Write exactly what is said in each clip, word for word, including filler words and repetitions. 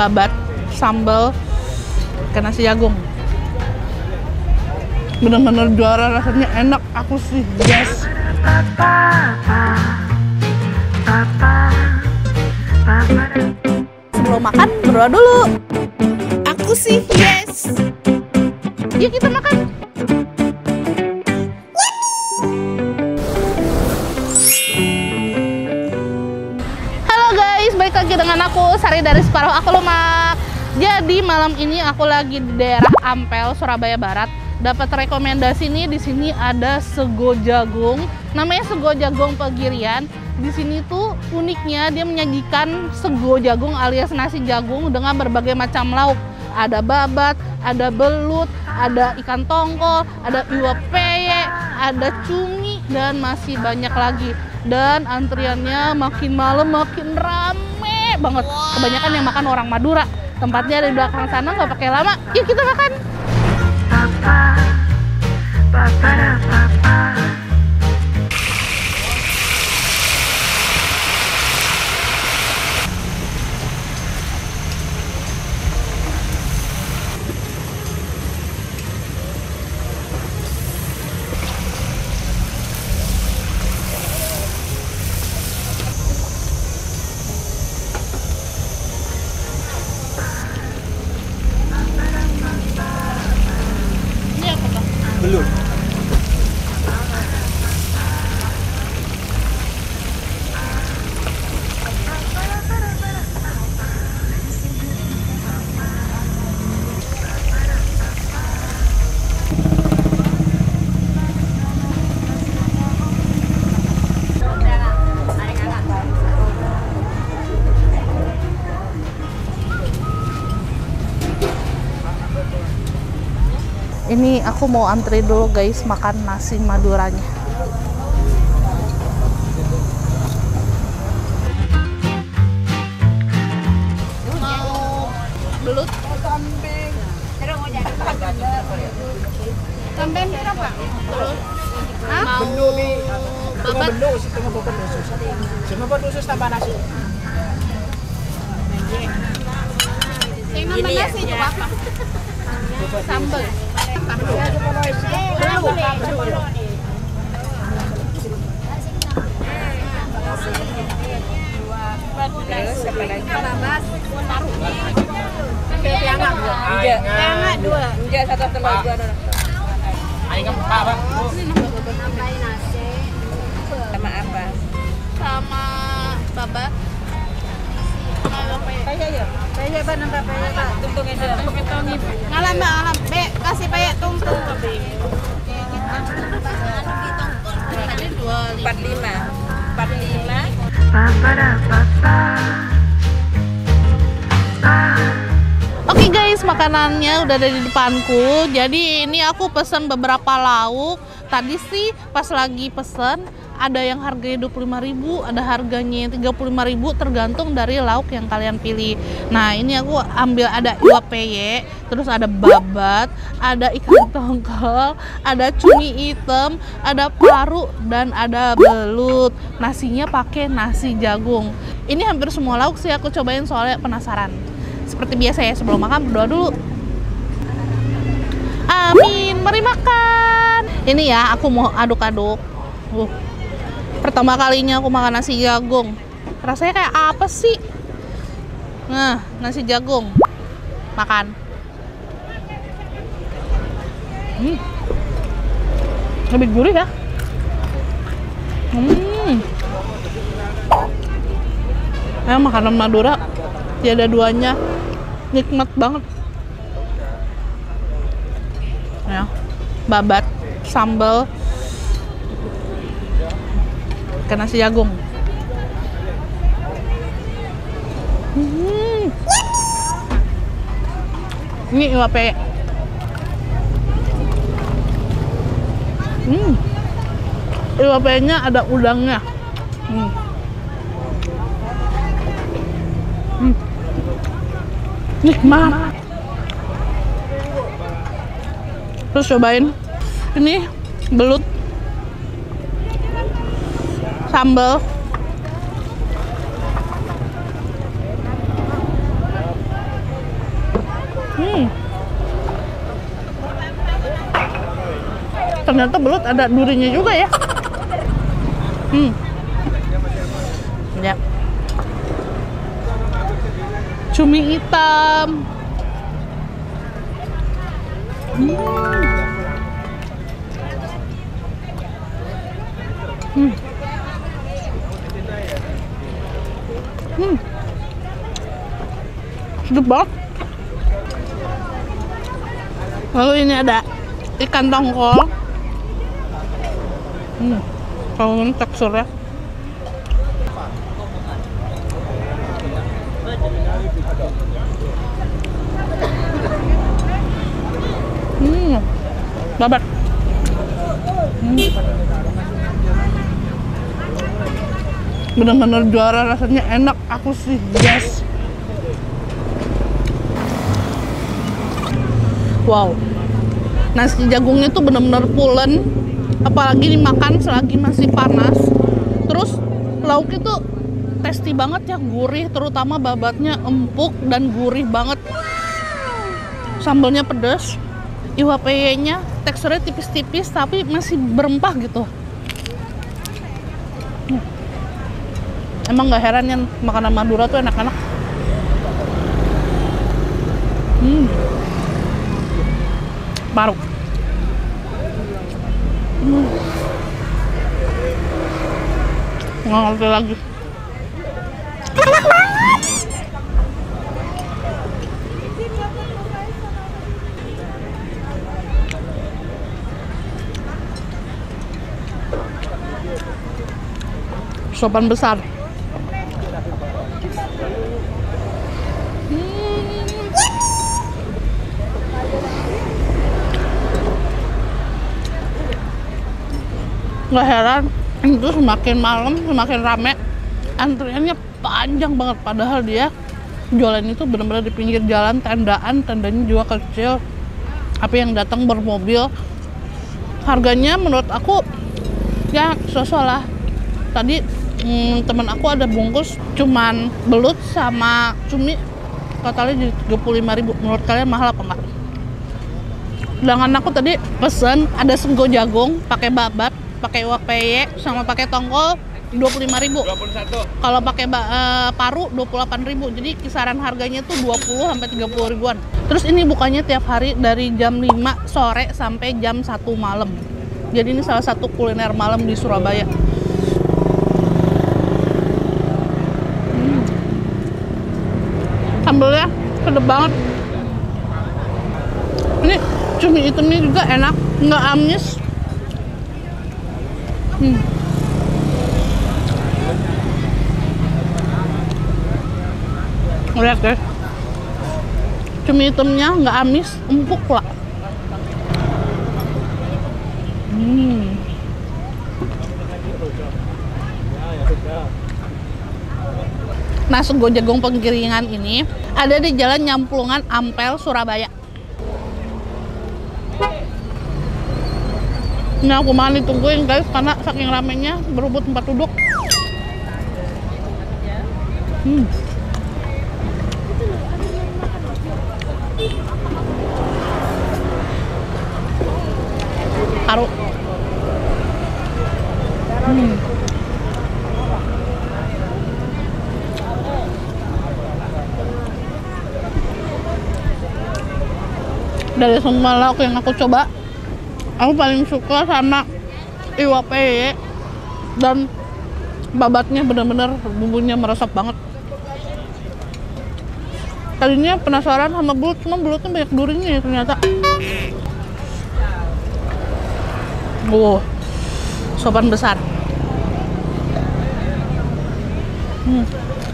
babat sambal ikan nasi jagung. Bener-bener juara, rasanya enak. Aku sih yes. Sebelum makan berdoa dulu. Aku sih yes. Yuk kita makan. Halo guys, balik lagi dengan aku Sari dari Separuh Aku Lemak. Jadi malam ini aku lagi di daerah Ampel, Surabaya Barat. Dapat rekomendasi nih, di sini ada sego jagung. Namanya sego jagung Pegirian. Di sini tuh uniknya dia menyajikan sego jagung alias nasi jagung dengan berbagai macam lauk. Ada babat, ada belut, ada ikan tongkol, ada iwak peye, ada cumi, dan masih banyak lagi. Dan antriannya makin malam makin rame banget. Kebanyakan yang makan orang Madura. Tempatnya di belakang sana, nggak pakai lama. Yuk kita makan. Belum. Ini aku mau antri dulu guys, makan nasi Maduranya. Mau belut? Kambing. Kambing berapa? Belut. Hah? Benu nih. Babat. Benu, setengah babat usus. Setengah babat usus tambah nasi. Yang nama nasi itu apa? Sambal. Enggak dua. Enggak, satu tambah dua. Aing empat, Bang. Nambahin nasi. Sama apa? Sama babat. Payah ya? Payah Pak, nambah payah Pak. Tungtung aja. Ngalam Mbak, ngalam. Be, kasih payah tungtung. Tadi dua empat puluh lima. empat puluh lima. Oke guys, makanannya udah ada di depanku. Jadi ini aku pesan beberapa lauk. Tadi sih pas lagi pesen ada yang harganya dua puluh lima ribu, ada harganya tiga puluh lima ribu, tergantung dari lauk yang kalian pilih. Nah ini aku ambil ada iwak peye, terus ada babat, ada ikan tongkol, ada cumi hitam, ada paru, dan ada belut. Nasinya pakai nasi jagung. Ini hampir semua lauk sih aku cobain soalnya penasaran. Seperti biasa ya, sebelum makan berdoa dulu. Amin, mari makan. Ini ya aku mau aduk-aduk. Uh. Pertama kalinya aku makan nasi jagung. Rasanya kayak apa sih? Nah, nasi jagung. Makan. Hmm. Lebih gurih ya. Hmm. Eh, makanan Madura tiada duanya. Nikmat banget. Ya. Babat, sambal, ikan nasi jagung. Hmm. Ini iwak peye. Hmm. Iwak peyenya ada udangnya. Hmm. Hmm. Nikmat. Terus cobain ini belut, sambal, Ternyata belut ada durinya juga ya. Hmm. Ya. Cumi hitam. Hmm. Hmm. Hmm. Sedap banget. Lalu ini ada ikan tongkol. Hmm. Kalau ini teksturnya. Hmm. Babat. Hmm. Benar-benar juara, rasanya enak. Aku sih yes. Wow, nasi jagungnya tuh benar-benar pulen, apalagi dimakan selagi masih panas. Terus lauknya tuh tasty banget ya, gurih, terutama babatnya empuk dan gurih banget. Sambalnya pedas, iwapeye-nya teksturnya tipis-tipis tapi masih berempah gitu. Hmm. Emang gak heran ya makanan Madura tuh enak-enak. Hmm. Baru. Hmm. Nggak ngerti lagi. Sopan besar. Nggak heran itu semakin malam semakin rame, antriannya panjang banget, padahal dia jualan itu benar-benar di pinggir jalan, tendaan, tendanya juga kecil, tapi yang datang bermobil. Harganya menurut aku ya sosok lah. Tadi hmm, temen aku ada bungkus cuman belut sama cumi, katanya jadi tiga puluh lima ribu. Menurut kalian mahal apa enggak? Sedangkan aku tadi pesen ada sego jagung pakai babat, pakai iwapeye sama pakai tongkol dua puluh lima ribu. dua puluh satu. Kalau pakai uh, paru dua puluh delapan ribu. Jadi kisaran harganya tuh dua puluh sampai tiga puluh ribuan. Terus ini bukannya tiap hari dari jam lima sore sampai jam satu malam. Jadi ini salah satu kuliner malam di Surabaya. Hmm. Sambalnya sedap banget. Ini cumi hitamnya juga enak, nggak amis. Hmm. Lihat guys, cumi hitamnya nggak amis, empuk lah. Hmm. Nah, sego jagung penggiringan ini ada di Jalan Nyamplungan, Ampel, Surabaya. Ini aku mau ditungguin guys, karena saking ramenya berebut tempat duduk. Hmm. Haru. Hmm. Dari semua lauk yang aku coba, aku paling suka sama iwapeye dan babatnya, bener-bener bumbunya meresap banget. Tadinya penasaran sama belut, cuma belutnya banyak durinya ya ternyata. Wow, sopan besar. Hmm.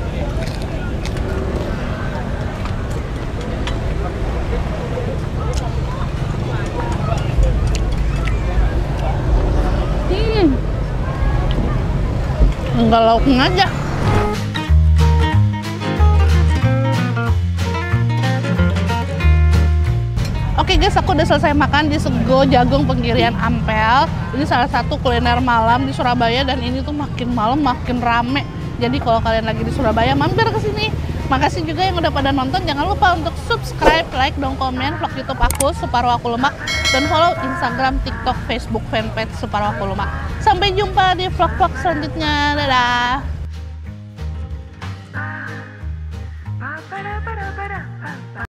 Enggak lauknya aja. Oke guys, aku udah selesai makan di Sego Jagung Penggirian Ampel. Ini salah satu kuliner malam di Surabaya dan ini tuh makin malam makin rame. Jadi kalau kalian lagi di Surabaya, mampir ke sini. Makasih juga yang udah pada nonton. Jangan lupa untuk subscribe, like, dan komen vlog YouTube aku Separuh Aku Lemak, dan follow Instagram, TikTok, Facebook fanpage Separuh Aku Lemak. Sampai jumpa di vlog-vlog selanjutnya. Dadah.